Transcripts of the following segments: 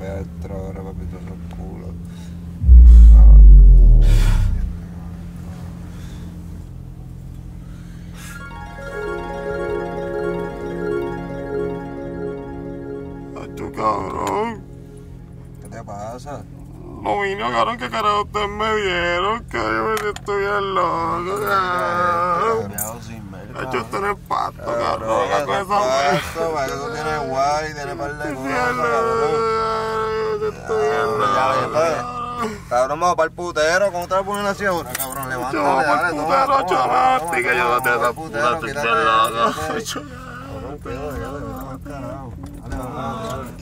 chapea dentro ahora, papito, esos culos. Acho, cabrón. ¿Qué te pasa? Dominio, cabrón, ¿qué carajo ustedes me dieron? Que yo me estoy bien loco, cabrón. Acho, esto no es pasto, cabrón. La cosa pasto, para eso tiene guay, tiene par de cosas, cabrón. Cabrón, vamos para el putero. ¿Cómo te vas a poner así ahora, cabrón? Levántate, dale, toma. Chaval, que yo no te da puta, tú estás loco. Cabrón, cuidado, ya te vete más carajo. Dale, vamos a darle.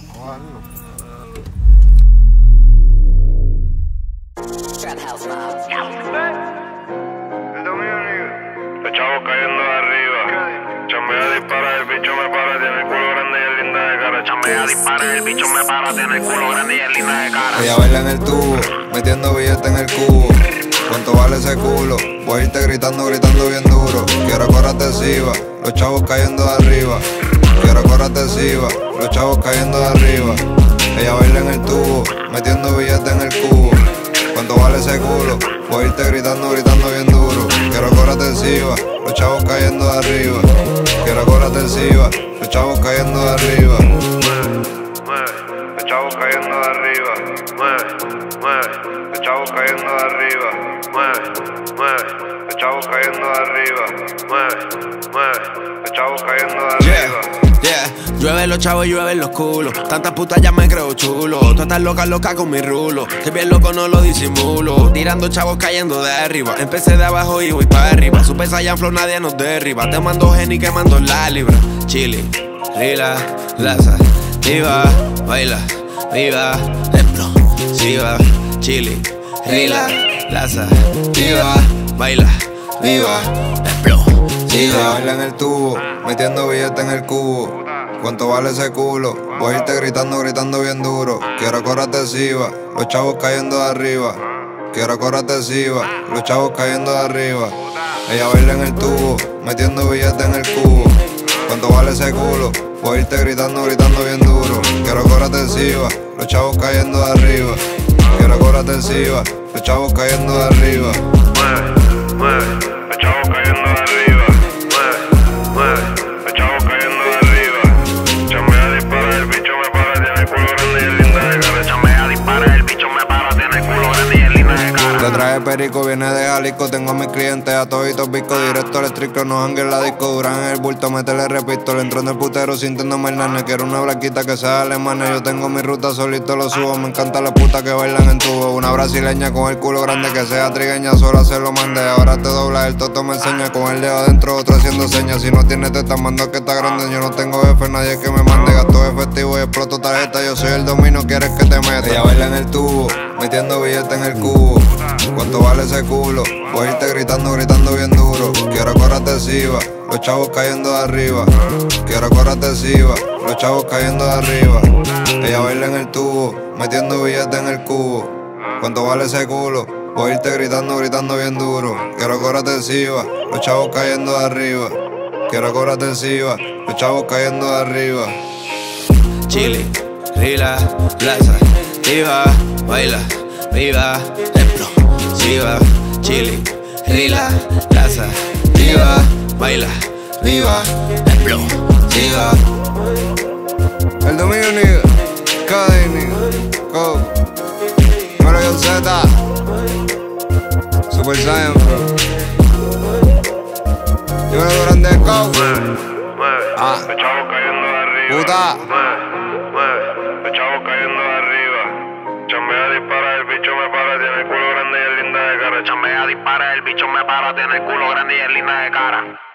El dominio Jon. Los chavos cayendo de arriba. Chambea, dispara, el bicho me para, tiene el culo grande y es linda de cara. Chambea, dispara, el bicho me para, tiene el culo grande y es linda de cara. Ella baila en el tubo, metiendo billetes en el cubo. ¿Cuánto vale ese culo? Voy a irte gritando, gritando bien duro. Quiero correrte encima, los chavos cayendo de arriba. Quiero correrte encima, los chavos cayendo de arriba. Ella baila en el tubo, metiendo billetes en el cubo. ¿Cuánto vale ese culo? Voy a irte gritando, gritando bien duro. Quiero correrte encima, los chavos cayendo de arriba. Quiero correrte encima, los chavos cayendo de arriba. Los chavos cayendo de arriba. Los chavos cayendo de arriba. Los chavos cayendo de arriba. Los chavos cayendo de arriba. Llueven los chavos, llueven los culos. Tantas putas ya me creo chulo. Tú estás loca, loca con mi rulo. Estoy bien loco, no lo disimulo. Tirando chavos cayendo de arriba. Empecé de abajo y voy para arriba. Su pesa ya flow, nadie nos derriba. Te mando geni quemando la libra. Chile, rila, laza, viva, baila, viva, explosiva. Chile, rila, laza, viva, baila, viva, explosiva. Ella baila en el tubo, metiendo billetes en el cubo. ¿Cuánto vale ese culo? Voy a irte gritando, gritando bien duro. Quiero correrte encima, los chavos cayendo de arriba. Quiero correrte encima, los chavos cayendo de arriba. Ella baila en el tubo, metiendo billetes en el cubo. ¿Cuánto vale ese culo? Voy a irte gritando, gritando bien duro. Quiero correrte encima, los chavos cayendo de arriba. Quiero correrte encima, los chavos cayendo de arriba. Los chavos cayendo de arriba. Los chavos cayendo de arriba. Chambea, dispara, el bicho me para, tiene el culo grande y es linda de cara. Chambea, dispara, el bicho me para, tiene el culo grande y es linda de cara. Te traje perico, viene de Jalisco. Tengo a mis clientes a toditos bizcos. Directo al estricto, no hangue en la disco. Duran en el bulto, métele repito. Le entro en el putero sintiéndome el nene. Quiero una blanquita que sea alemana. Yo tengo mi ruta, solito lo subo. Me encanta la puta que bailan en tubo. Una brasileña con el culo grande que sea trigueña, sola se lo mandé. Ahora te dobla, el toto me enseña. Con el dedo adentro, otro haciendo señas. Si no tienes teta, mando que está grande. Yo no tengo jefe, nadie que me mande. Gasto efectivo y exploto tarjeta. Yo soy el dominio, quieres que te meta. Ella baila en el tubo, metiendo billetes en el cubo. ¿Cuánto vale ese culo? Voy a irte gritando, gritando bien duro. Quiero correrte encima, los chavos cayendo de arriba. Quiero correrte encima, los chavos cayendo de arriba. Ella baila en el tubo, metiendo billetes en el cubo. ¿Cuánto vale ese culo? Voy a irte gritando, gritando bien duro. Quiero correrte encima, los chavos cayendo de arriba. Quiero correrte encima, los chavos cayendo de arriba. Chile, rila, laza, viva, baila, viva, explosiva. Chile, rila, laza, viva, baila, viva, explosiva. El dominio Jon, go. Número Jon Z, Super Saiyan, bro. Yo me grande go. Los chavos cayendo de arriba. Puta. Los chavos cayendo de arriba. Chambea, dispara, el bicho me para, tiene el culo grande y es linda de cara. Chambea, dispara, el bicho me para, tiene el culo grande y es linda de cara.